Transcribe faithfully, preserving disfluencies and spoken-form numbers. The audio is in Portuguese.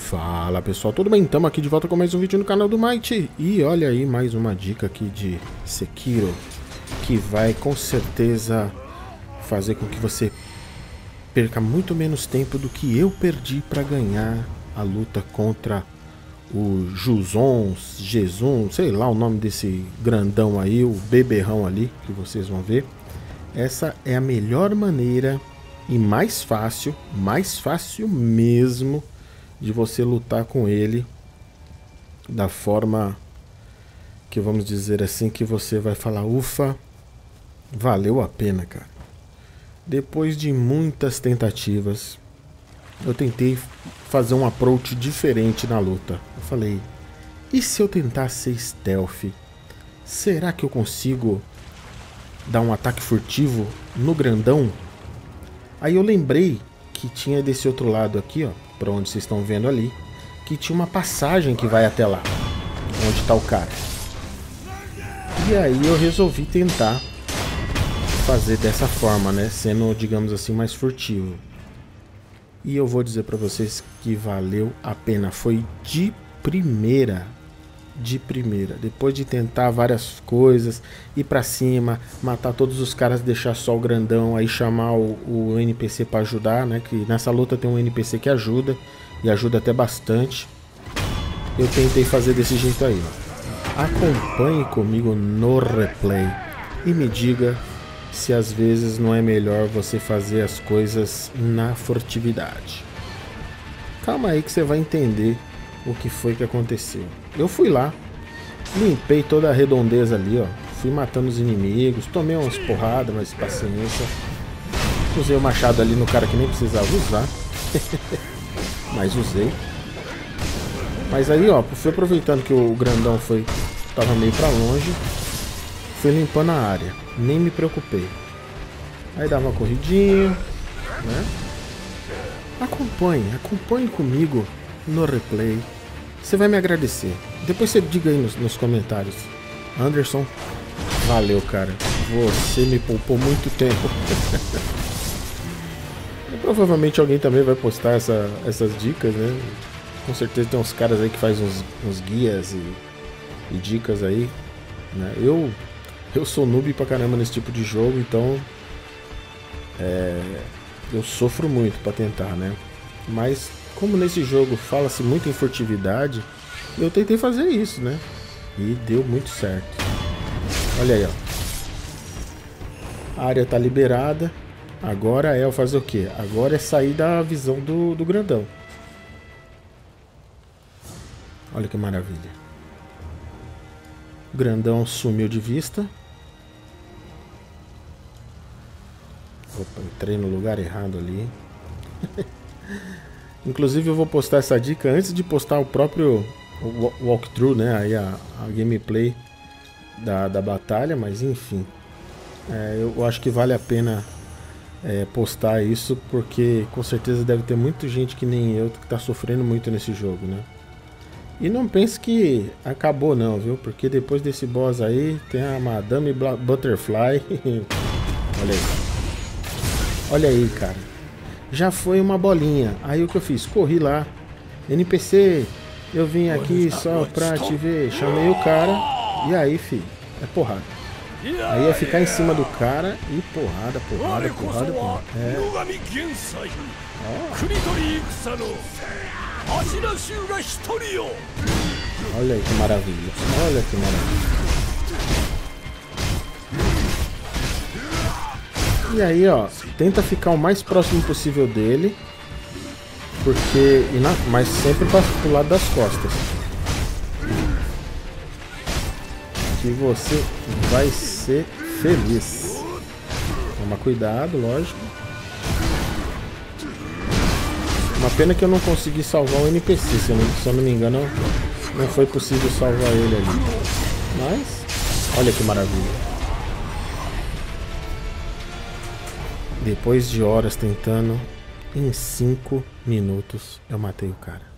Fala pessoal, tudo bem? Estamos aqui de volta com mais um vídeo no canal do Might. E olha aí mais uma dica aqui de Sekiro, que vai com certeza fazer com que você perca muito menos tempo do que eu perdi para ganhar a luta contra o Juzon, Jezum, sei lá o nome desse grandão aí, o beberrão ali, que vocês vão ver. Essa é a melhor maneira e mais fácil, mais fácil mesmo, de você lutar com ele da forma que, vamos dizer assim, que você vai falar, ufa, valeu a pena, cara. Depois de muitas tentativas, eu tentei fazer um approach diferente na luta. Eu falei, e se eu tentar ser stealth? Será que eu consigo dar um ataque furtivo no grandão? Aí eu lembrei que tinha desse outro lado aqui, ó, para onde vocês estão vendo ali, que tinha uma passagem que vai até lá, onde está o cara. E aí eu resolvi tentar fazer dessa forma, né, sendo, digamos assim, mais furtivo. E eu vou dizer para vocês que valeu a pena, foi de primeira. De primeira, depois de tentar várias coisas, ir pra cima, matar todos os caras, deixar só o grandão, aí chamar o, o N P C pra ajudar, né? Que nessa luta tem um N P C que ajuda, e ajuda até bastante. Eu tentei fazer desse jeito aí, ó. Acompanhe comigo no replay e me diga se às vezes não é melhor você fazer as coisas na furtividade. Calma aí que você vai entender o que foi que aconteceu. Eu fui lá, limpei toda a redondeza ali, ó. Fui matando os inimigos, tomei umas porradas, mas paciência. Usei o machado ali no cara que nem precisava usar. Mas usei. Mas aí, ó, fui aproveitando que o grandão foi, tava meio pra longe. Fui limpando a área, nem me preocupei. Aí dava uma corridinha, né? Acompanhe, acompanhe comigo no replay. Você vai me agradecer. Depois você diga aí nos, nos comentários. Anderson, valeu, cara. Você me poupou muito tempo. E provavelmente alguém também vai postar essa, essas dicas, né? Com certeza tem uns caras aí que fazem uns, uns guias e, e dicas aí, né? Eu, eu sou noob pra caramba nesse tipo de jogo, então é, eu sofro muito pra tentar, né? Mas como nesse jogo fala-se muito em furtividade, eu tentei fazer isso, né? E deu muito certo. Olha aí, ó. A área tá liberada. Agora é fazer o quê? Agora é sair da visão do, do grandão. Olha que maravilha. O grandão sumiu de vista. Opa, entrei no lugar errado ali. Inclusive eu vou postar essa dica antes de postar o próprio walkthrough, né? Aí a, a gameplay da, da batalha, mas enfim. É, eu acho que vale a pena é, postar isso, porque com certeza deve ter muita gente que nem eu que está sofrendo muito nesse jogo, né? E não pense que acabou não, viu? Porque depois desse boss aí tem a Madame Butterfly. Olha aí. Olha aí, cara. Já foi uma bolinha. Aí o que eu fiz? Corri lá. N P C, eu vim aqui só pra te ver. Chamei o cara. E aí, fi, é porrada. Aí é ficar em cima do cara e porrada, porrada, porrada, porrada. É. Ó. Olha aí que maravilha. Olha que maravilha. E aí, ó, tenta ficar o mais próximo possível dele, porque, e na, mas sempre para pro lado das costas, que você vai ser feliz. Toma cuidado, lógico. Uma pena que eu não consegui salvar o N P C, se eu não, se eu não me engano, não foi possível salvar ele ali. Mas, olha que maravilha. Depois de horas tentando, em cinco minutos eu matei o cara.